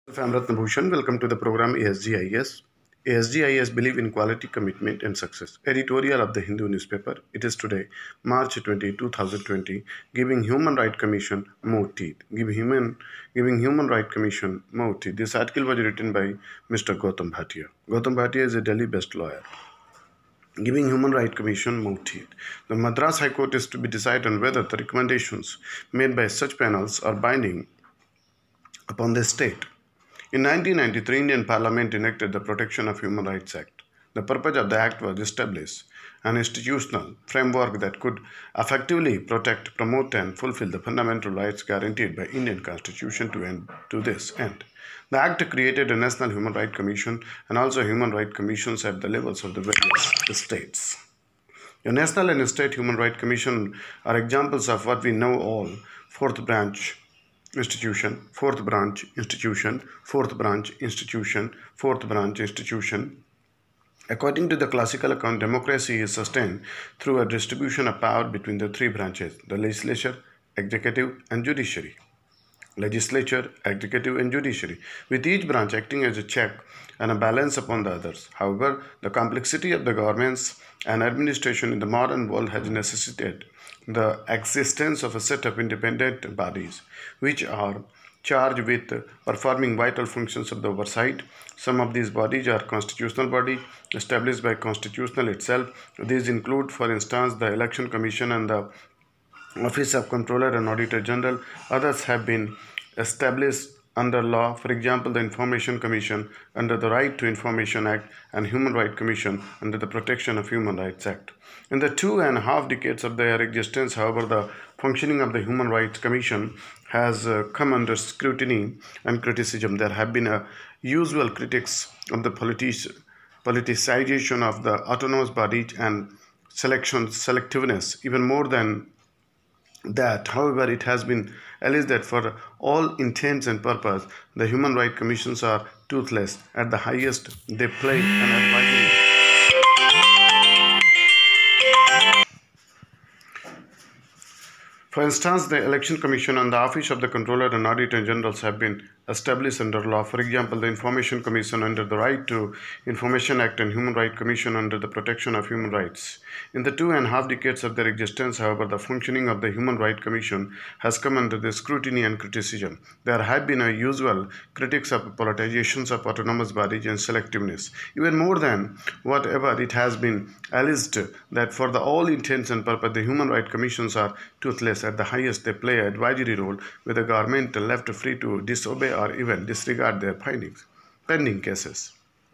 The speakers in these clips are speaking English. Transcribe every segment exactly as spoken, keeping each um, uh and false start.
I'm Ratna Bhushan. Welcome to the program A S G I S. A S G I S believe in quality, commitment, and success. Editorial of the Hindu newspaper. It is today, March twentieth, twenty twenty. Giving Human Rights Commission more teeth. Give human, giving Human Rights Commission more teeth. This article was written by Mister Gautam Bhatia. Gautam Bhatia is a Delhi-based lawyer. Giving Human Rights Commission more teeth. The Madras High Court is to be decided on whether the recommendations made by such panels are binding upon the state. In nineteen ninety-three, Indian Parliament enacted the Protection of Human Rights Act. The purpose of the act was to establish an institutional framework that could effectively protect, promote, and fulfill the fundamental rights guaranteed by Indian Constitution to end to this end. The act created a National Human Rights Commission and also human rights commissions at the levels of the various states. The National and State Human Rights Commission are examples of what we know all: fourth branch institution, fourth branch institution, fourth branch institution, fourth branch institution. According to the classical account, democracy is sustained through a distribution of power between the three branches: the legislature, executive, and judiciary. Legislature, executive, and judiciary, with each branch acting as a check and a balance upon the others. However, the complexity of the governments and administration in the modern world has necessitated the existence of a set of independent bodies which are charged with performing vital functions of the oversight. Some of these bodies are constitutional bodies established by constitutional itself. These include, for instance, the Election Commission and the Office of Comptroller and Auditor General. Others have been established under law, for example, the Information Commission under the Right to Information Act and Human Rights Commission under the Protection of Human Rights Act. In the two and a half decades of their existence, however, the functioning of the Human Rights Commission has uh, come under scrutiny and criticism. There have been uh, usual critics of the politic- politicization of the autonomous bodies and selection selectiveness. Even more than that, however, it has been alleged that for all intents and purposes, the Human Rights Commissions are toothless. At the highest, they play an advisory. For instance, the Election Commission and the Office of the Comptroller and Auditor Generals have been established under law. For example, the Information Commission under the Right to Information Act and Human Rights Commission under the Protection of Human Rights. In the two and a half decades of their existence, however, the functioning of the Human Rights Commission has come under the scrutiny and criticism. There have been a usual critics of politizations of autonomous bodies and selectiveness. Even more than whatever, it has been alleged that for the all intents and purposes, the Human Rights Commissions are toothless. At the highest, they play an advisory role with the government left free to disobey or even disregard their findings. Pending cases.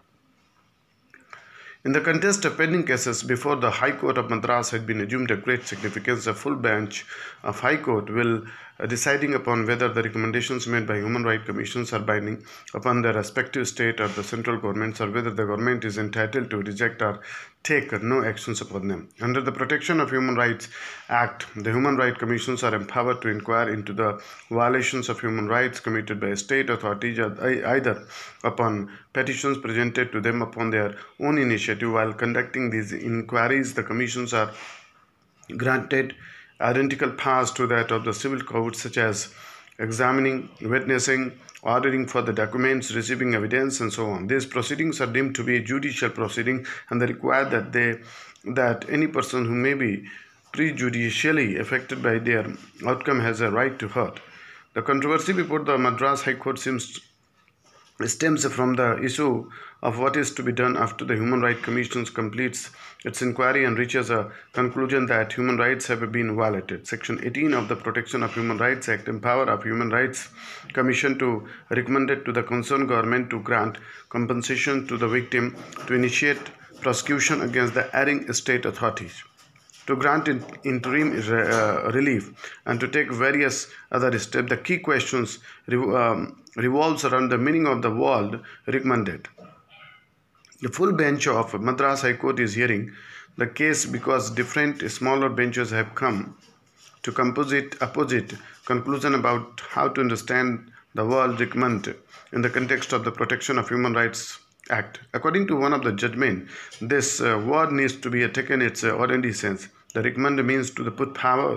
In the contest of pending cases before the High Court of Madras had been assumed of great significance, a full bench of High Court will uh, deciding upon whether the recommendations made by Human Rights Commissions are binding upon the respective state or the central governments, or whether the government is entitled to reject or take no actions upon them. Under the Protection of Human Rights Act, the Human Rights Commissions are empowered to inquire into the violations of human rights committed by state authorities either upon petitions presented to them upon their own initiative. While conducting these inquiries, the commissions are granted identical powers to that of the civil courts, such as examining, witnessing, ordering for the documents, receiving evidence, and so on. These proceedings are deemed to be judicial proceedings, and they require that they that any person who may be prejudicially affected by their outcome has a right to hurt. The controversy before the Madras High Court seems stems from the issue of what is to be done after the Human Rights Commission completes its inquiry and reaches a conclusion that human rights have been violated. Section eighteen of the Protection of Human Rights Act empower of Human Rights Commission to recommend to the concerned government to grant compensation to the victim, to initiate prosecution against the erring state authorities, to grant interim uh, relief, and to take various other steps. The key questions um, revolves around the meaning of the word recommended. The full bench of Madras High Court is hearing the case because different smaller benches have come to composite opposite conclusion about how to understand the word recommend in the context of the Protection of Human Rights Act. According to one of the judgment, this uh, word needs to be taken its uh, ordinary sense. The recommend means to the put power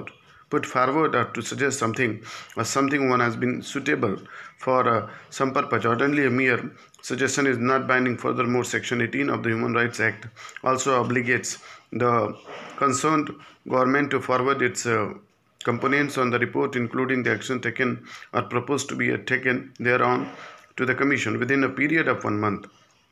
put forward or to suggest something or something one has been suitable for uh, some purpose. Ordinarily, a mere suggestion is not binding. Furthermore, Section eighteen of the Human Rights Act also obligates the concerned government to forward its uh, components on the report, including the action taken or proposed to be taken thereon, to the Commission within a period of one month.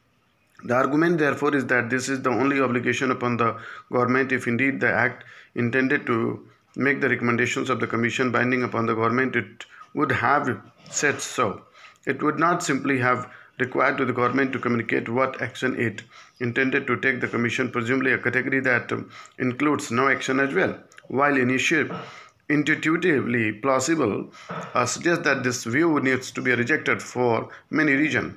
The argument, therefore, is that this is the only obligation upon the government. If indeed the Act intended to make the recommendations of the Commission binding upon the government, it would have said so. It would not simply have required to the government to communicate what action it intended to take. The Commission, presumably a category that um, includes no action as well, while initially intuitively plausible, uh, suggests that this view needs to be rejected for many reasons.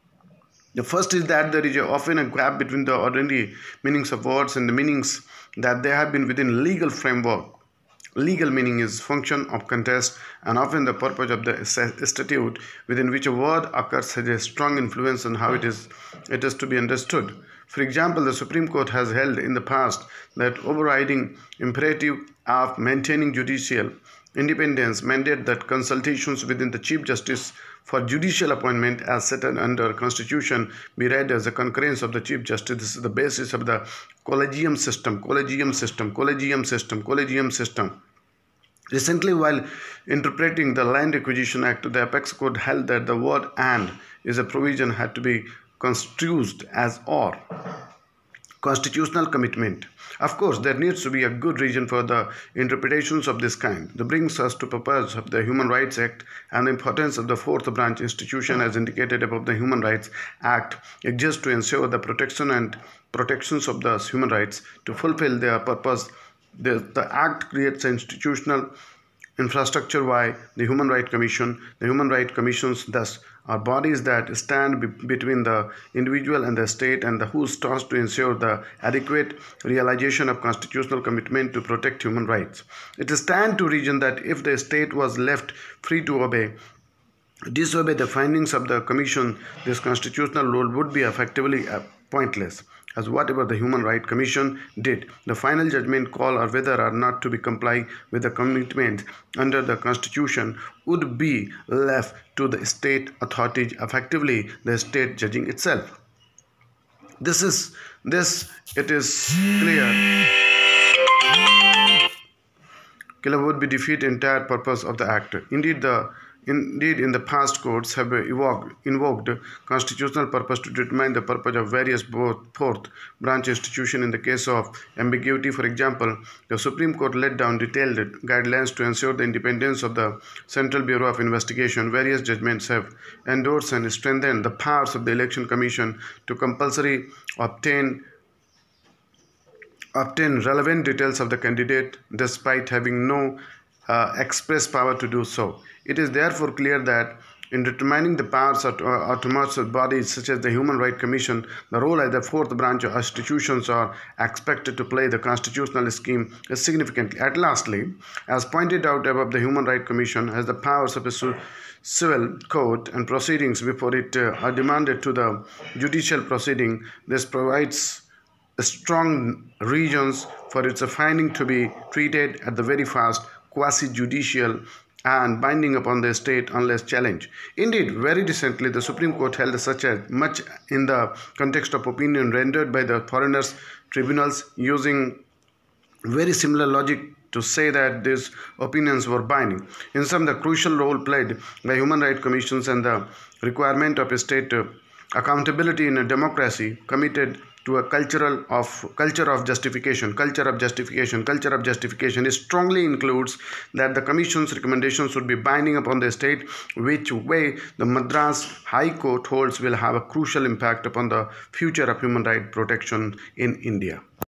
The first is that there is often a gap between the ordinary meanings of words and the meanings that they have been within legal framework. Legal meaning is function of context, and often the purpose of the statute within which a word occurs has a strong influence on how it is, it is to be understood. For example, the Supreme Court has held in the past that overriding imperative of maintaining judicial independence mandate that consultations within the Chief Justice for judicial appointment as set under Constitution be read as a concurrence of the Chief Justice. This is the basis of the collegium system, collegium system, collegium system, collegium system. Recently, while interpreting the Land Acquisition Act, the Apex Court held that the word "and" is a provision had to be construed as "or." Constitutional commitment. Of course, there needs to be a good reason for the interpretations of this kind. This brings us to purpose of the Human Rights Act and the importance of the fourth branch institution as indicated above. The Human Rights Act exists to ensure the protection and protections of the human rights. To fulfill their purpose, the, the Act creates an institutional infrastructure via the Human Rights Commission. The Human Rights Commissions thus are bodies that stand be between the individual and the state, and the whose task to ensure the adequate realization of constitutional commitment to protect human rights. It stands to reason that if the state was left free to obey, disobey the findings of the Commission, this constitutional rule would be effectively pointless, as whatever the Human Rights Commission did, the final judgment call or whether or not to be complied with the commitment under the Constitution would be left to the state authorities, effectively the state judging itself. This is this it is clear Killer would be defeat entire purpose of the act. Indeed, the Indeed, in the past, courts have evoked, invoked constitutional purpose to determine the purpose of various fourth branch institutions in the case of ambiguity. For example, the Supreme Court laid down detailed guidelines to ensure the independence of the Central Bureau of Investigation. Various judgments have endorsed and strengthened the powers of the Election Commission to compulsory obtain obtain relevant details of the candidate despite having no uh, express power to do so. It is therefore clear that in determining the powers of uh, autonomous bodies such as the Human Rights Commission, the role as the fourth branch of institutions are expected to play the constitutional scheme is significantly. At lastly, as pointed out above, the Human Rights Commission has the powers of a su civil court and proceedings before it uh, are demanded to the judicial proceeding. This provides strong reasons for its finding to be treated at the very first quasi-judicial and binding upon the state unless challenged. Indeed, very recently, the Supreme Court held such as much in the context of opinion rendered by the foreigners tribunals, using very similar logic to say that these opinions were binding. In sum, the crucial role played by human rights commissions and the requirement of a state accountability in a democracy committed to a cultural of culture of justification, culture of justification, culture of justification. It strongly includes that the Commission's recommendations should be binding upon the state, which way the Madras High Court holds will have a crucial impact upon the future of human rights protection in India.